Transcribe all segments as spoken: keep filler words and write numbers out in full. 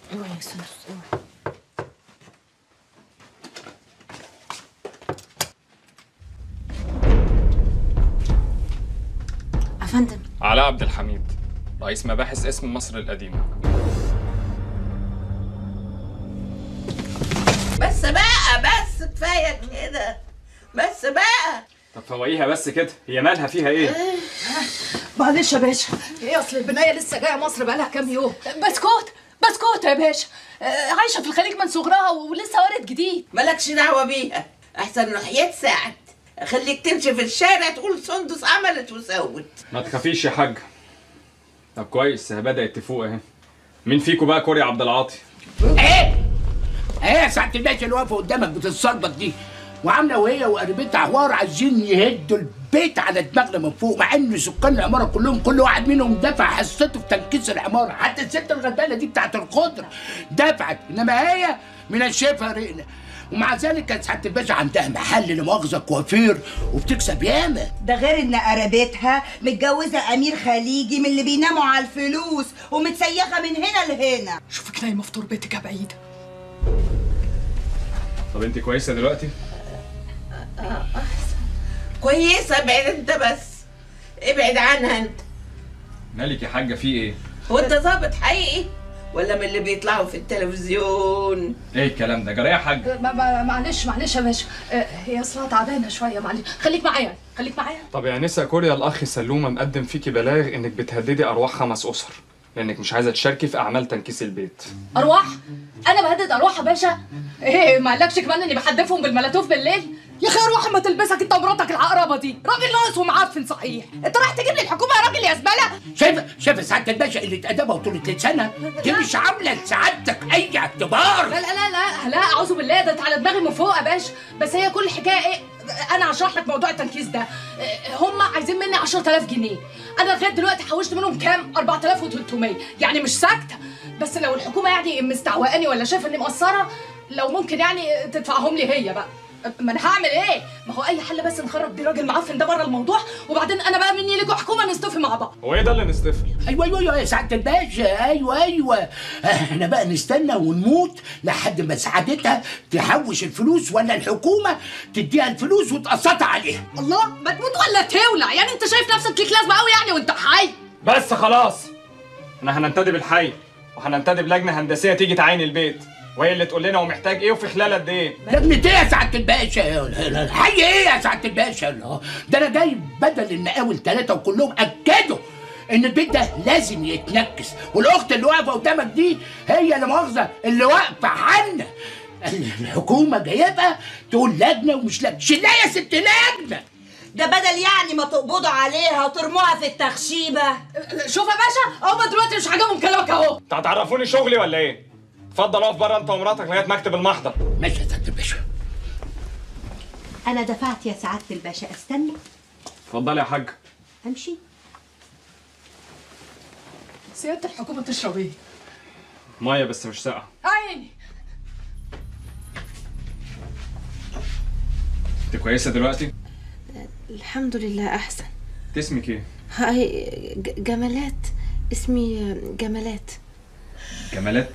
اوعي يا سندس اوعي. افندم. علاء عبد الحميد، رئيس مباحث اسم مصر القديمة. بس بقى، بس كفايه كده، بس بقى. طب فوقيها بس كده، هي مالها فيها ايه؟ معلش يا باشا، ايه اصل البنايه لسه جايه مصر بقالها كام يوم. بسكوت بسكوت يا باشا، عايشه في الخليج من صغرها ولسه وارد جديد. مالكش دعوه بيها، احسن نحيات ساعد خليك تمشي في الشارع تقول سندس عملت وسوت. ما تخافيش يا حاجة. طب كويس، هي بدأت تفوق اهي. مين فيكم بقى كوري عبد العاطي؟ ايه؟ ايه يا ساعة الباشا اللي واقفة قدامك بتتصلبط دي؟ وعاملة وهي وقريبتها حوار عايزين يهدوا البيت على دماغنا من فوق، مع ان سكان العمارة كلهم كل واحد منهم دفع حصته في تنكيس العمارة، حتى الست الغلبانة دي بتاعت الخضرة دفعت، انما هي منشفها رقنا. ومع ذلك كانت سعاده الباشا عندها محل لمؤاخذه كوافير وبتكسب ياما. ده غير ان قرابتها متجوزه امير خليجي من اللي بيناموا على الفلوس ومتسيخه من هنا لهنا. شوفك نايمه في تربتك يا بعيده. طب انت كويسه دلوقتي؟ احسن. كويسه، ابعد انت بس، ابعد عنها انت. مالك يا حاجه، في ايه؟ هو انت ظابط حقيقي ولا من اللي بيطلعوا في التلفزيون؟ ايه الكلام ده؟ جرى يا حاج؟ معلش معلش يا باشا، هي اصلها تعبانه شويه، معلش. خليك معايا خليك معايا. طب يا نسا كوريا، الاخ سلومه مقدم فيكي بلاغ انك بتهددي ارواح خمس اسر لانك مش عايزه تشاركي في اعمال تنكيس البيت. ارواح؟ انا بهدد ارواح يا باشا؟ ايه ما قالكش كمان اني بحدفهم بالملاتوف بالليل؟ يا اخي اروح ما تلبسك انت ومراتك العقربه دي، راجل ناقص ومعفن صحيح. انت رايح تجيب لي الحكومه يا راجل يا زباله؟ شايفه شايفه سعاده الباشا اللي ادبها وطولة لسانها دي مش عامله لسعادتك اي اعتبار. لا لا لا لا لا اعوذ بالله، ده انت على دماغي من فوق يا باشا. بس هي كل الحكايه ايه؟ انا هشرح لك موضوع التنكيس ده. هم عايزين مني عشرة آلاف جنيه، انا لغايه دلوقتي حوشت منهم كام؟ أربعة آلاف وثلاثمية، يعني مش ساكته. بس لو الحكومه يعني مستعوقاني ولا شايفه اني مقصره، لو ممكن يعني تدفعهم لي هي بقى. ما انا هعمل ايه؟ ما هو اي حل بس نخرج بيه راجل معفن ده بره الموضوع، وبعدين انا بقى مني ليكوا حكومه نصطفي مع بعض. هو ايه ده اللي نصطفي؟ ايوه ايوه ايوه يا سعاده الباشا، ايوه ايوه. احنا بقى نستنى ونموت لحد ما سعادتها تحوش الفلوس ولا الحكومه تديها الفلوس وتقسطها عليها. الله، ما تموت ولا تولع؟ يعني انت شايف نفسك ليك لازمه قوي يعني وانت حي؟ بس خلاص، احنا هننتدب الحي وهننتدب لجنه هندسيه تيجي تعاين البيت، وهي اللي تقول لنا هو محتاج ايه وفي خلال قد ايه. لجنة ايه يا سعاده الباشا؟ الحي ايه يا سعاده الباشا؟ ده انا جاي بدل المقاول ثلاثه وكلهم اكدوا ان البيت ده لازم يتنكس، والاخت اللي واقفه قدامك دي هي اللي مؤاخذه اللي واقفه عنا. الحكومه جايبها تقول لجنه ومش لجنه، شيلها يا ست لجنه. ده بدل يعني ما تقبضوا عليها وترموها في التخشيبه. شوف يا باشا، هما دلوقتي مش عاجبهم كلامك اهو. انت هتعرفوني شغلي ولا ايه؟ اتفضل اقف بره انت ومراتك لغايه مكتب المحضر. ماشي يا سعاده الباشا. انا دفعت يا سعاده الباشا، استنى. اتفضل يا حاج. امشي. سياده الحكومه تشرب ايه؟ ميه بس مش ساقعه. عيني. انت كويسه دلوقتي؟ الحمد لله احسن. انت اسمك ايه؟ هاي جمالات، اسمي جمالات. جمالات؟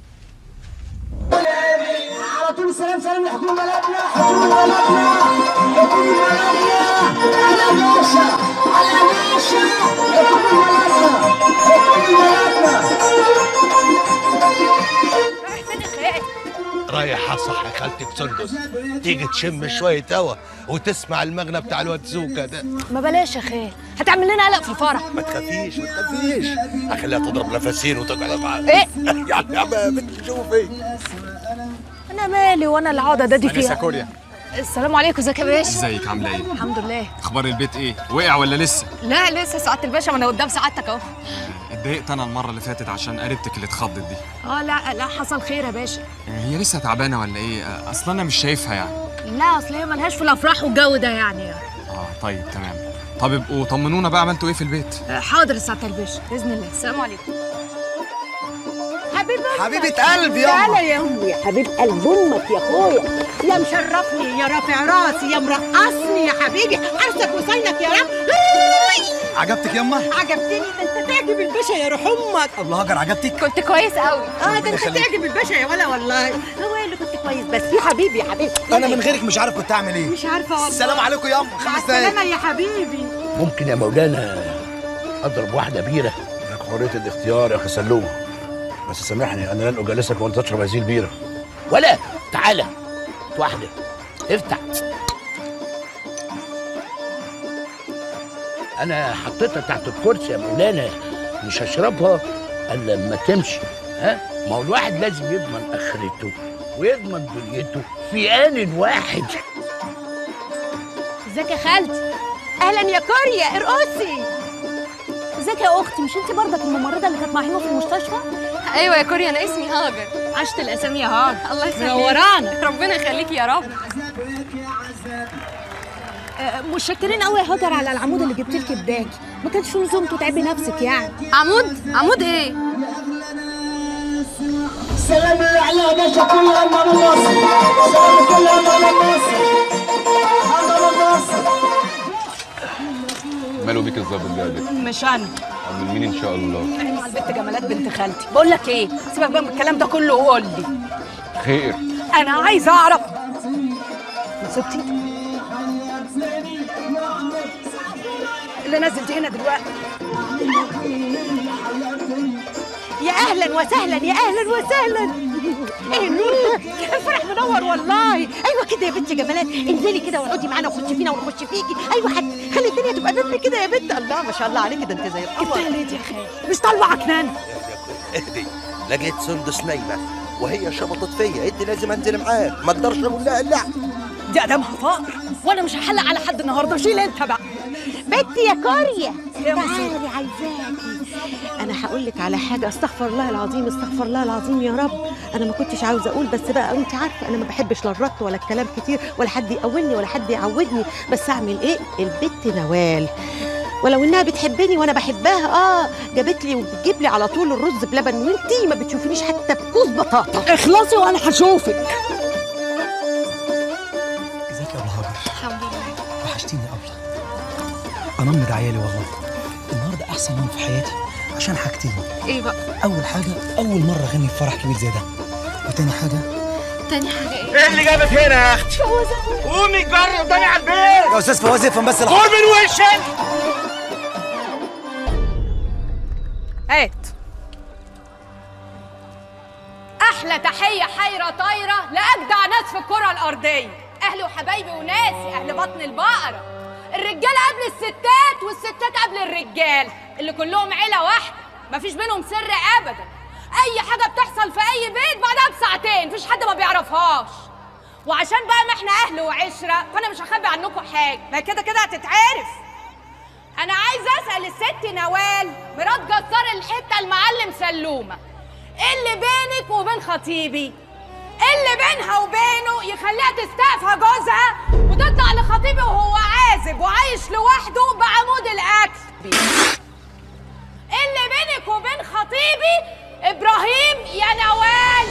على طول سلام سلام لحكومة بلدنا، حكومة بلدنا، حكومة بلدنا، على باشا على باشا، حكومة بلدنا، حكومة بلدنا. رايح فين يا خيال؟ رايح اصح خالتك سندس، تيجي تشم شويه هوا وتسمع المغنى بتاع الواد زوكا ده. ما بلاش يا خال، هتعمل لنا قلق في الفرح. ما تخافيش ما تخافيش، اخليها تضرب نفسين وتقعد معاك. ايه؟ يعني يا بنت تشوف ايه؟ انا مالي وانا اللي هقعد ادادي فيها. انسه كوريا. السلام عليكم، ازيك يا باشا؟ ازيك عامله ايه؟ الحمد لله. اخبار البيت ايه؟ وقع ولا لسه؟ لا لسه سعاده الباشا، ما انا قدام سعادتك اهو. اتضايقت انا المره اللي فاتت عشان قريبتك اللي اتخضت دي. اه لا لا حصل خير يا باشا. هي لسه تعبانه ولا ايه؟ اصلا انا مش شايفها يعني. لا اصل هي ملهاش في الافراح والجو ده يعني. اه طيب تمام. طب ابقوا طمنونا بقى عملتوا ايه في البيت؟ حاضر يا سعاده الباشا باذن الله. السلام عليكم. حبيب امك حبيبة قلبي يا تعالى يا امي يا حبيب قلب امك يا اخويا، يا مشرفني يا رافع راسي يا مرقصني يا حبيبي، عرسك وصينك يا رب. عجبتك يما؟ عجبتني، ده انت تعجب الباشا يا روح امك. ابله هاجر عجبتك؟ كنت كويس قوي. اه ده انت تعجب الباشا يا ولا والله. هو اللي كنت كويس بس يا حبيبي يا حبيبي. انا من غيرك مش عارف كنت اعمل ايه. مش عارفه والله. السلام عليكم يما، خمس دقايق. السلامة يا حبيبي. ممكن يا مولانا اضرب واحده بيره؟ لك حريه الاختيار يا اخي سلومه، بس سامحني انا لن اجالسك وانت تشرب هذه البيره. ولا تعالى واحده افتح. انا حطيتها تحت الكرسي يا مولانا، مش هشربها الا لما تمشي. ها ما هو الواحد لازم يضمن اخرته ويضمن دنيته في آن واحد. ازيك يا خالتي؟ اهلا يا كوريا، ارقصي. ازيك يا اختي؟ مش انت برضك الممرضه اللي كانت مع هيما في المستشفى؟ ايوه يا كوريا، انا اسمي هاجر. عشت الاسامي يا هاجر. الله يخليك، منورانا. ربنا يخليكي يا رب. متشكرين قوي يا هاجر على العمود اللي جبت لك بداكي، ما كانش لزوم تتعبي نفسك يعني. عمود؟ عمود ايه؟ سلام على باشا كل امام مصر، سلام كل امام مصر، امام مصر. ماله بيك الظابط جابك؟ مش انا. من مين ان شاء الله؟ احنا مع البت جمالات بنت خالتي. بقول لك ايه، سيبك بقى من الكلام ده كله وقول لي. خير. انا عايزه اعرف ستي اللي نزل دي هنا دلوقتي. يا اهلا وسهلا، يا اهلا وسهلا. ايه النور ده؟ الفرح منور والله. ايوه كده يا بنت جمالات، انزلي كده واقعدي معانا وخشي فينا ونخش فيكي. ايوه حد خلي الدنيا تبقى نمر كده يا بنت. الله ما شاء الله عليكي، ده انت زي القمر. جبتها ليه دي يا خالي؟ مش طالبه عكنان. اهدي، لقيت سندس نايمه وهي شبطت فيا، انت لازم انزل معاك، ما اقدرش اقول لها لا. دي ادمها فقر وانا مش هحلق على حد النهارده. شيل انت بقى بنتي يا كوريا. تعالي عايزاكي. انا هقول لك على حاجه، استغفر الله العظيم، استغفر الله العظيم يا رب. انا ما كنتش عاوزه اقول، بس بقى انت عارفه انا ما بحبش لا الرط ولا الكلام كتير ولا حد يقولني ولا حد يعودني، بس اعمل ايه؟ البت نوال ولو انها بتحبني وانا بحبها اه جابت لي وبتجيب لي على طول الرز بلبن، وانتي ما بتشوفينيش حتى بكوز بطاطا. اخلصي وانا هشوفك. ازيك يا ابله هاجر؟ الحمد لله. وحشتيني يا ابله. انمض عيالي والله. النهارده احسن يوم في حياتي عشان حاجتين. ايه بقى؟ اول حاجه اول مره اغني في فرح كبير زي ده، وتاني حاجه تاني حاجه ايه؟ ايه اللي جابك هنا يا اختي؟ فوزة. قومي جري قدامي على البيت يا استاذ فواز. افهم بس الحق. قول من وشك. هات احلى تحيه حيره طايره لاجدع ناس في الكره الارضيه، اهلي وحبايبي وناسي، اهل بطن البقره، الرجاله قبل الستات والستات قبل الرجال، اللي كلهم عيله واحده مفيش بينهم سر ابدا. اي حاجه بتحصل في اي بيت بعدها بساعتين مفيش حد ما بيعرفهاش. وعشان بقى ما احنا اهل وعشره فانا مش هخبي عنكم حاجه، ما كده كده هتتعرف. انا عايزه اسال الست نوال مرات جزار الحته المعلم سلومه، ايه اللي بينك وبين خطيبي؟ ايه اللي بينها وبينه يخليها تستقفى جوزها وتطلع لخطيبي وهو عازب وعايش لوحده بعمود الاكل؟ ايه اللي بينك وبين خطيبي ابراهيم يا نوال؟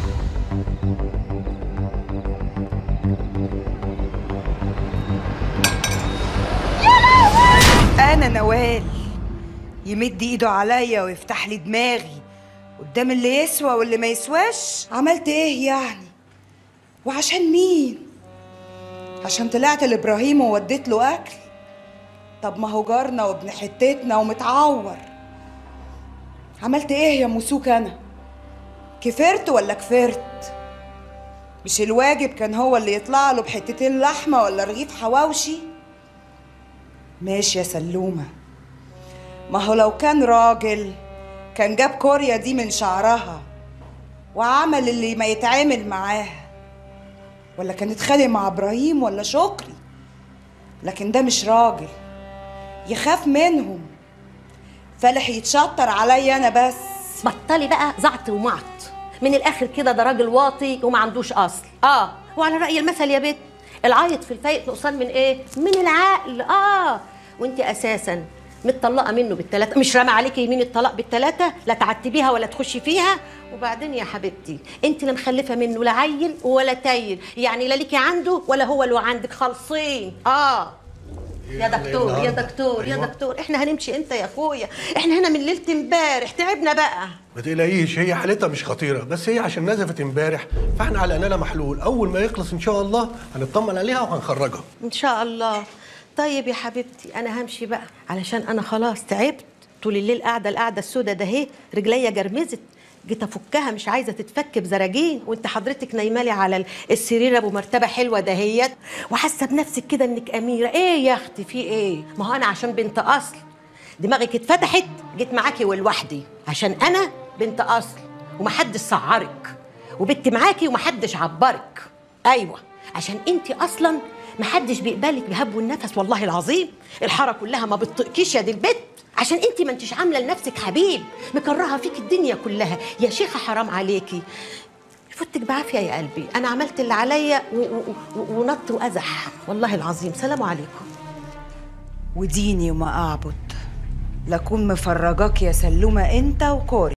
انا نوال يمد ايده عليا ويفتح لي دماغي قدام اللي يسوى واللي ما يسواش. عملت ايه يعني؟ وعشان مين؟ عشان طلعت لابراهيم ووديت له اكل؟ طب ما هو جارنا وابن حتتنا ومتعور. عملت ايه يا موسوك؟ انا كفرت ولا كفرت؟ مش الواجب كان هو اللي يطلع له بحتتين لحمه ولا رغيف حواوشي؟ ماشي يا سلومه، ما هو لو كان راجل كان جاب كوريا دي من شعرها وعمل اللي ما يتعامل معاها، ولا كان اتخانق مع ابراهيم ولا شكري. لكن ده مش راجل، يخاف منهم، فالح يتشطر عليا انا بس. بطلي بقى زعط ومعط، من الاخر كده ده راجل واطي وما عندوش اصل. اه وعلى راي المثل يا بت، العيط في الفايق نقصان من ايه؟ من العقل. اه وانت اساسا متطلقه منه بالثلاثه، مش رامي عليكي يمين الطلاق بالثلاثه، لا تعتبيها ولا تخشي فيها. وبعدين يا حبيبتي انت لا مخلفه منه لا عيل ولا تايل، يعني لا ليكي عنده ولا هو له عندك، خالصين. اه يا دكتور يا دكتور يا دكتور، احنا هنمشي امتى يا اخويا؟ احنا هنا من ليله امبارح، تعبنا بقى. ما تقلقيش، هي حالتها مش خطيره، بس هي عشان نزفت امبارح فاحنا على اننا محلول، اول ما يخلص ان شاء الله هنطمن عليها وهنخرجها ان شاء الله. طيب يا حبيبتي انا همشي بقى، علشان انا خلاص تعبت طول الليل قاعده القعده السوداء ده اهي، رجليا جرمزت، جيت افكها مش عايزه تتفك بزراجين، وانت حضرتك نايمالي على السرير ابو مرتبه حلوه دهيت، وحاسه بنفسك كده انك اميره. ايه يا اختي في ايه؟ ما هو انا عشان بنت اصل دماغك اتفتحت جيت معاكي ولوحدي، عشان انا بنت اصل ومحدش سعرك، وبنت معاكي ومحدش عبرك. ايوه عشان انت اصلا محدش بيقبلك بهب النفس، والله العظيم الحاره كلها ما بتطقكيش يا دي البت، عشان انت ما انتش عامله لنفسك حبيب، مكرهه فيك الدنيا كلها. يا شيخه حرام عليكي، فوتك بعافيه يا قلبي، انا عملت اللي عليا ونط وازح والله العظيم. سلام عليكم. وديني وما اعبد لكون مفرجاك يا سلومه انت وكوري.